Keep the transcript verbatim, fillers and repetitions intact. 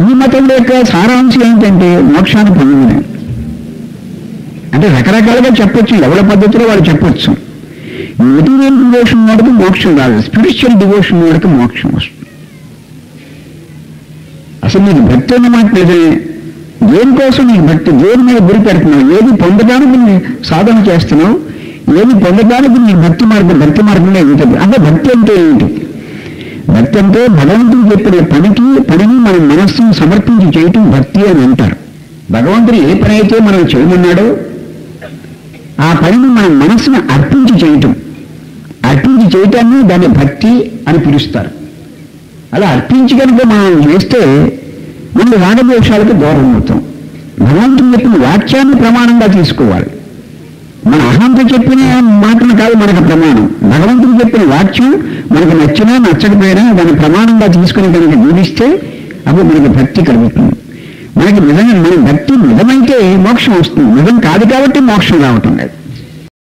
హిందూ మతం యొక్క సారాంశం ఏంటంటే మోక్షాన్ని పొందమని. అంటే రకరకాలుగా చెప్పొచ్చు, ఎవరి పద్ధతిలో వాళ్ళు చెప్పొచ్చు. మెటీరియల్ డివోషన్ వాడికి మోక్షం రాదు, స్పిరిచువల్ డివోషన్ వాడికి మోక్షం వస్తుంది. అసలు నీకు భక్తి అన్నమాట నిజమే. దేనికోసం నీకు భక్తి, దేని మీద గురి పెడుతున్నావు, ఏది పొందడానికి నీ సాధన చేస్తున్నావు, ఏది పొందడానికి నీ భక్తి మార్గం భక్తి మార్గంలో ఉంటుంది. అంటే భక్తి అంటే ఏంటి? భక్తి అంటే భగవంతుడు చెప్పిన పనికి పనిని మన మనస్సును సమర్పించి చేయటం భక్తి అని అంటారు. భగవంతుడు ఏ పని అయితే మనం చేయమన్నాడో ఆ పనిని మన మనస్సును అర్పించి చేయటం, అర్పించి చేయటాన్ని దాన్ని భక్తి అని పిలుస్తారు. అలా అర్పించి కనుక మనం చేస్తే మన రాగదోషాలకు దూరం అవుతాం. భగవంతుడు చెప్పిన వాక్యాన్ని ప్రమాణంగా తీసుకోవాలి. మన అహంతో చెప్పిన మాటను కాదు మనకు ప్రమాణం. భగవంతుడు చెప్పిన వాక్యం మనకు నచ్చినా నచ్చకపోయినా దాన్ని ప్రమాణంగా తీసుకుని కనుక జీవిస్తే అప్పుడు మనకి భక్తి కలుగుతుంది. మనకి నిజంగా మన భక్తి నిజమైతే మోక్షం వస్తుంది, నిజం కాదు కాబట్టి మోక్షం రావటం లేదు.